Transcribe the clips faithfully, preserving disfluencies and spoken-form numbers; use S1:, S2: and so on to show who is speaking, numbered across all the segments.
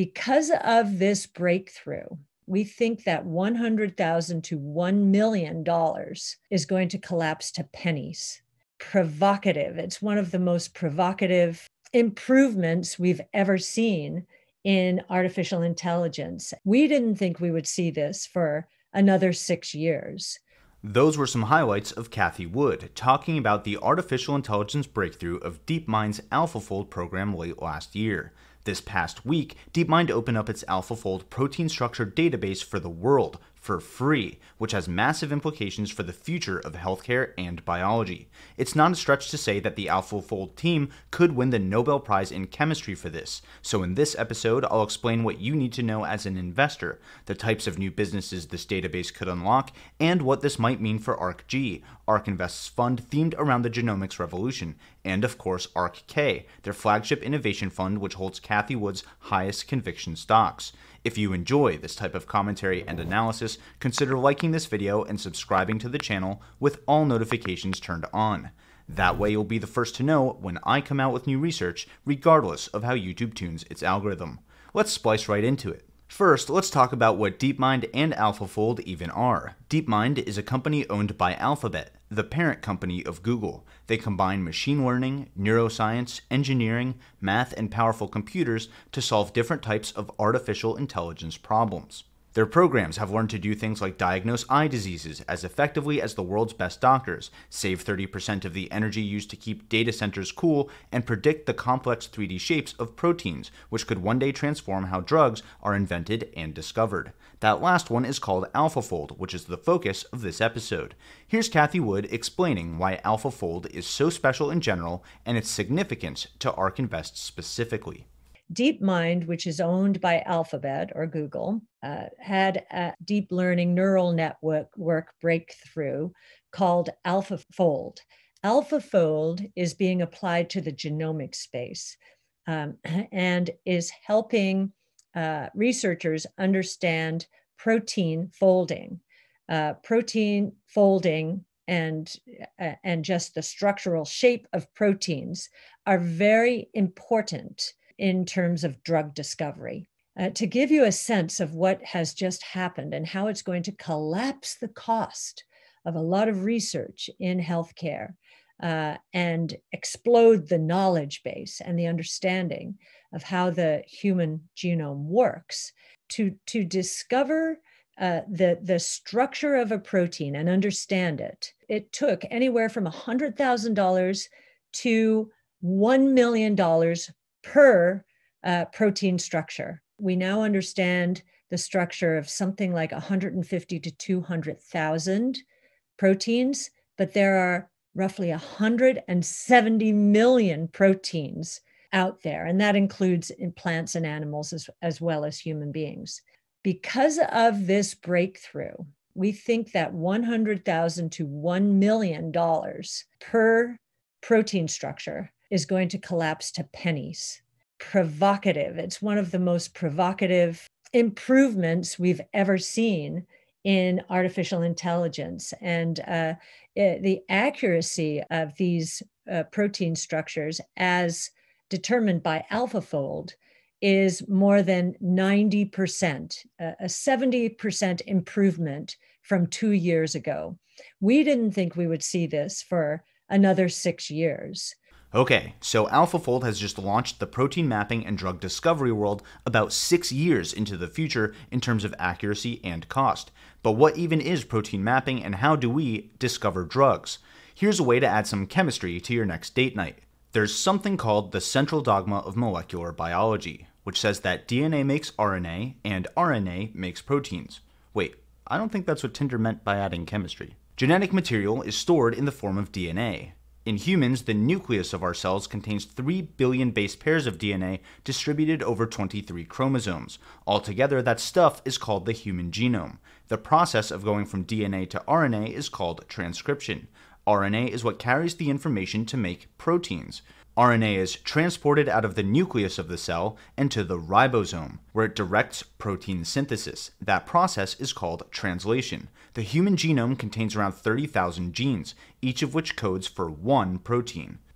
S1: Because of this breakthrough, we think that one hundred thousand dollars to one million dollars is going to collapse to pennies. Provocative. It's one of the most provocative improvements we've ever seen in artificial intelligence. We didn't think we would see this for another six years.
S2: Those were some highlights of Cathie Wood talking about the artificial intelligence breakthrough of DeepMind's AlphaFold program late last year. This past week, DeepMind opened up its AlphaFold protein structure database for the world for free, which has massive implications for the future of healthcare and biology. It's not a stretch to say that the AlphaFold team could win the Nobel Prize in chemistry for this. So in this episode, I'll explain what you need to know as an investor, the types of new businesses this database could unlock, and what this might mean for ARKG, ARK Invest's fund themed around the genomics revolution, and of course ARKK, their flagship innovation fund which holds Cathie Wood's highest conviction stocks. If you enjoy this type of commentary and analysis, consider liking this video and subscribing to the channel with all notifications turned on. That way you'll be the first to know when I come out with new research, regardless of how YouTube tunes its algorithm. Let's splice right into it. First, let's talk about what DeepMind and AlphaFold even are. DeepMind is a company owned by Alphabet, the parent company of Google. They combine machine learning, neuroscience, engineering, math, and powerful computers to solve different types of artificial intelligence problems. Their programs have learned to do things like diagnose eye diseases as effectively as the world's best doctors, save thirty percent of the energy used to keep data centers cool, and predict the complex three D shapes of proteins, which could one day transform how drugs are invented and discovered. That last one is called AlphaFold, which is the focus of this episode. Here's Cathie Wood explaining why AlphaFold is so special in general and its significance to ARK Invest specifically.
S1: DeepMind, which is owned by Alphabet or Google, uh, had a deep learning neural network work breakthrough called AlphaFold. AlphaFold is being applied to the genomic space um, and is helping uh, researchers understand protein folding. Uh, protein folding and, uh, and just the structural shape of proteins are very important in terms of drug discovery. Uh, to give you a sense of what has just happened and how it's going to collapse the cost of a lot of research in healthcare uh, and explode the knowledge base and the understanding of how the human genome works, to, to discover uh, the, the structure of a protein and understand it, it took anywhere from one hundred thousand dollars to one million dollars per uh, protein structure. We now understand the structure of something like one hundred fifty to two hundred thousand proteins, but there are roughly one hundred seventy million proteins out there, and that includes in plants and animals as, as well as human beings. Because of this breakthrough, we think that one hundred thousand dollars to one million dollars per protein structure is going to collapse to pennies. Provocative. It's one of the most provocative improvements we've ever seen in artificial intelligence. And uh, it, the accuracy of these uh, protein structures as determined by AlphaFold is more than ninety percent, uh, a seventy percent improvement from two years ago. We didn't think we would see this for another six years.
S2: Okay, so AlphaFold has just launched the protein mapping and drug discovery world about six years into the future in terms of accuracy and cost. But what even is protein mapping and how do we discover drugs? Here's a way to add some chemistry to your next date night. There's something called the central dogma of molecular biology, which says that D N A makes R N A and R N A makes proteins. Wait, I don't think that's what Tinder meant by adding chemistry. Genetic material is stored in the form of D N A. In humans, the nucleus of our cells contains three billion base pairs of D N A distributed over twenty-three chromosomes. Altogether, that stuff is called the human genome. The process of going from D N A to R N A is called transcription. R N A is what carries the information to make proteins. R N A is transported out of the nucleus of the cell and to the ribosome, where it directs protein synthesis. That process is called translation. The human genome contains around thirty thousand genes, each of which codes for one protein.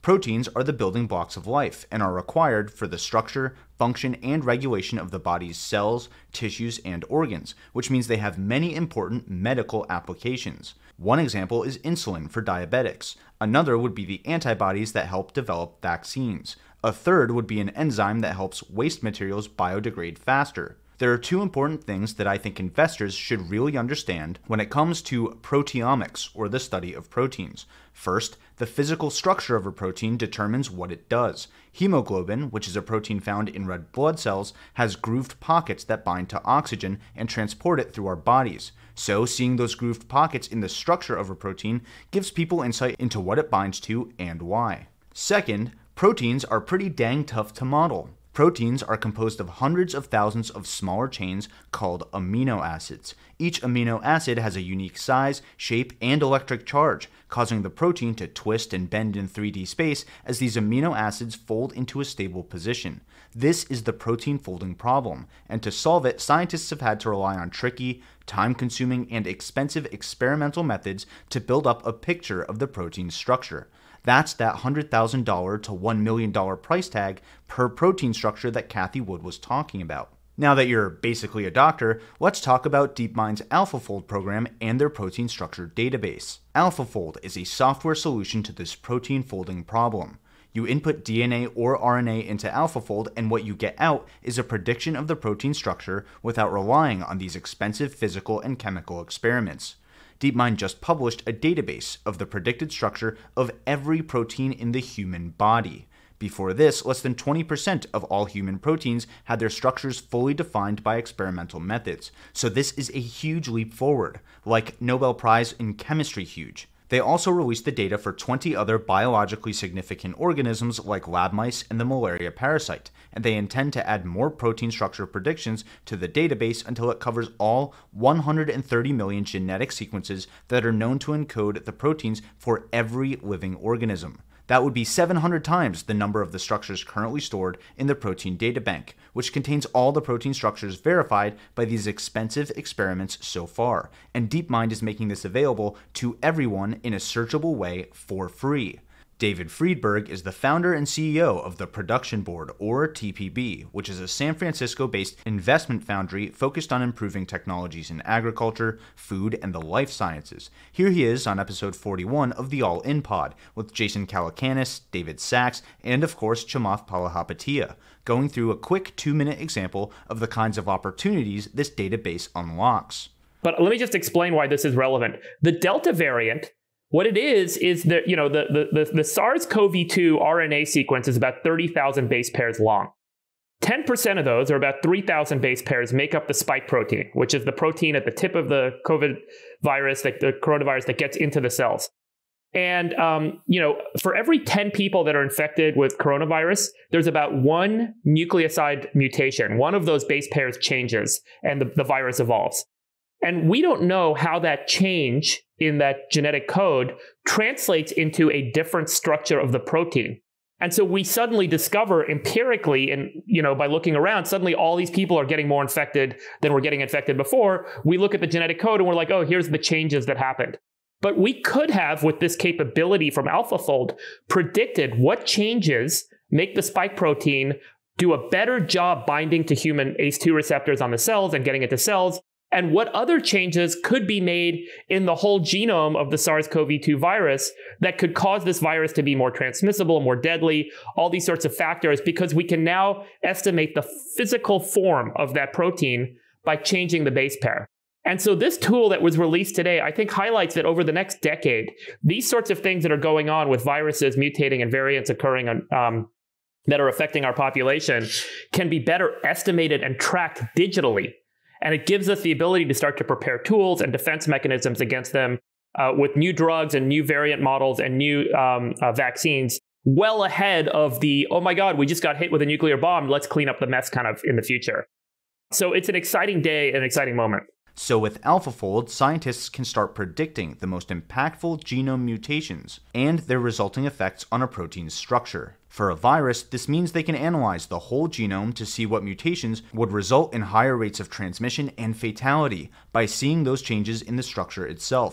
S2: Proteins are the building blocks of life and are required for the structure, function, and regulation of the body's cells, tissues, and organs, which means they have many important medical applications. One example is insulin for diabetics. Another would be the antibodies that help develop vaccines. A third would be an enzyme that helps waste materials biodegrade faster. There are two important things that I think investors should really understand when it comes to proteomics, or the study of proteins. First, the physical structure of a protein determines what it does. Hemoglobin, which is a protein found in red blood cells, has grooved pockets that bind to oxygen and transport it through our bodies. So, seeing those grooved pockets in the structure of a protein gives people insight into what it binds to and why. Second, proteins are pretty dang tough to model. Proteins are composed of hundreds of thousands of smaller chains called amino acids. Each amino acid has a unique size, shape, and electric charge, causing the protein to twist and bend in three D space as these amino acids fold into a stable position. This is the protein folding problem, and to solve it, scientists have had to rely on tricky, time-consuming, and expensive experimental methods to build up a picture of the protein's structure. That's that one hundred thousand dollars to one million dollars price tag per protein structure that Cathie Wood was talking about. Now that you're basically a doctor, let's talk about DeepMind's AlphaFold program and their protein structure database. AlphaFold is a software solution to this protein folding problem. You input D N A or R N A into AlphaFold, and what you get out is a prediction of the protein structure without relying on these expensive physical and chemical experiments. DeepMind just published a database of the predicted structure of every protein in the human body. Before this, less than twenty percent of all human proteins had their structures fully defined by experimental methods. So this is a huge leap forward, like Nobel Prize in Chemistry huge. They also released the data for twenty other biologically significant organisms like lab mice and the malaria parasite, and they intend to add more protein structure predictions to the database until it covers all one hundred thirty million genetic sequences that are known to encode the proteins for every living organism. That would be seven hundred times the number of the structures currently stored in the protein data bank, which contains all the protein structures verified by these expensive experiments so far. And DeepMind is making this available to everyone in a searchable way for free. David Friedberg is the founder and C E O of the Production Board, or T P B, which is a San Francisco-based investment foundry focused on improving technologies in agriculture, food, and the life sciences. Here he is on episode forty-one of the All In Pod with Jason Calacanis, David Sachs, and of course Chamath Palihapitiya, going through a quick two-minute example of the kinds of opportunities this database unlocks.
S3: But let me just explain why this is relevant. The Delta variant, what it is, is that, you know, the, the, the, the SARS CoV two R N A sequence is about thirty thousand base pairs long. ten percent of those, or about three thousand base pairs, make up the spike protein, which is the protein at the tip of the COVID virus, the, the coronavirus that gets into the cells. And, um, you know, for every ten people that are infected with coronavirus, there's about one nucleoside mutation. One of those base pairs changes and the, the virus evolves. And we don't know how that change in that genetic code translates into a different structure of the protein. And so we suddenly discover empirically, and you know, by looking around, suddenly all these people are getting more infected than were getting infected before. We look at the genetic code and we're like, oh, here's the changes that happened. But we could have, with this capability from AlphaFold, predicted what changes make the spike protein do a better job binding to human A C E two receptors on the cells and getting into cells, and what other changes could be made in the whole genome of the SARS CoV two virus that could cause this virus to be more transmissible, more deadly, all these sorts of factors, because we can now estimate the physical form of that protein by changing the base pair. And so this tool that was released today, I think, highlights that over the next decade, these sorts of things that are going on with viruses mutating and variants occurring on, um, that are affecting our population can be better estimated and tracked digitally. And it gives us the ability to start to prepare tools and defense mechanisms against them uh, with new drugs and new variant models and new um, uh, vaccines well ahead of the, oh my God, we just got hit with a nuclear bomb. Let's clean up the mess kind of in the future. So it's an exciting day, an exciting moment.
S2: So with AlphaFold, scientists can start predicting the most impactful genome mutations and their resulting effects on a protein's structure. For a virus, this means they can analyze the whole genome to see what mutations would result in higher rates of transmission and fatality by seeing those changes in the structure itself.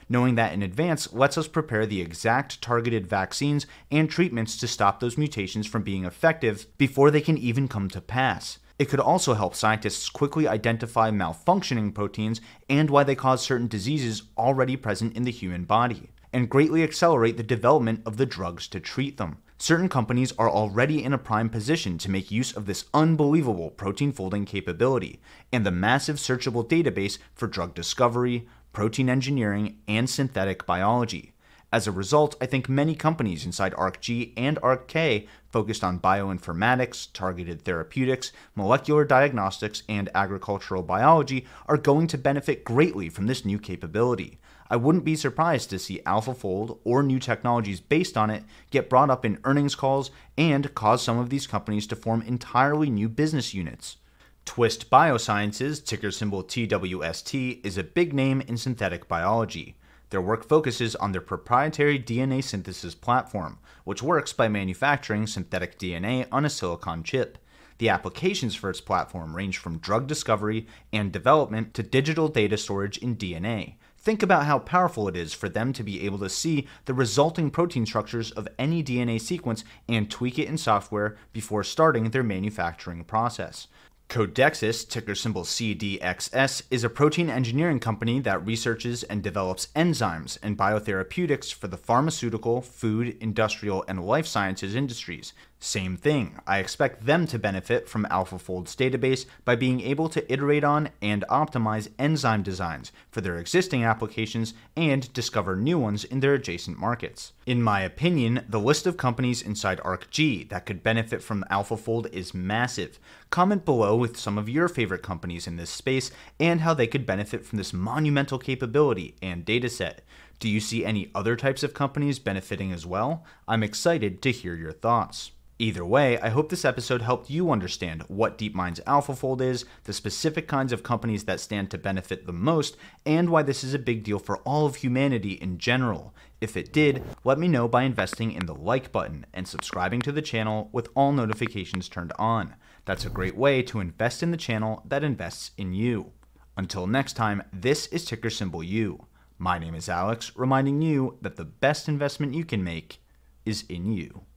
S2: Knowing that in advance lets us prepare the exact targeted vaccines and treatments to stop those mutations from being effective before they can even come to pass. It could also help scientists quickly identify malfunctioning proteins and why they cause certain diseases already present in the human body, and greatly accelerate the development of the drugs to treat them. Certain companies are already in a prime position to make use of this unbelievable protein folding capability and the massive searchable database for drug discovery, protein engineering, and synthetic biology. As a result, I think many companies inside A R K G and A R K K focused on bioinformatics, targeted therapeutics, molecular diagnostics, and agricultural biology are going to benefit greatly from this new capability. I wouldn't be surprised to see AlphaFold or new technologies based on it get brought up in earnings calls and cause some of these companies to form entirely new business units. Twist Biosciences, ticker symbol T W S T, is a big name in synthetic biology. Their work focuses on their proprietary D N A synthesis platform, which works by manufacturing synthetic D N A on a silicon chip. The applications for its platform range from drug discovery and development to digital data storage in D N A. Think about how powerful it is for them to be able to see the resulting protein structures of any D N A sequence and tweak it in software before starting their manufacturing process. Codexis, ticker symbol C D X S, is a protein engineering company that researches and develops enzymes and biotherapeutics for the pharmaceutical, food, industrial, and life sciences industries. Same thing, I expect them to benefit from AlphaFold's database by being able to iterate on and optimize enzyme designs for their existing applications and discover new ones in their adjacent markets. In my opinion, the list of companies inside A R K G that could benefit from AlphaFold is massive. Comment below with some of your favorite companies in this space and how they could benefit from this monumental capability and dataset. Do you see any other types of companies benefiting as well? I'm excited to hear your thoughts. Either way, I hope this episode helped you understand what DeepMind's AlphaFold is, the specific kinds of companies that stand to benefit the most, and why this is a big deal for all of humanity in general. If it did, let me know by investing in the like button and subscribing to the channel with all notifications turned on. That's a great way to invest in the channel that invests in you. Until next time, this is ticker symbol U. My name is Alex, reminding you that the best investment you can make is in you.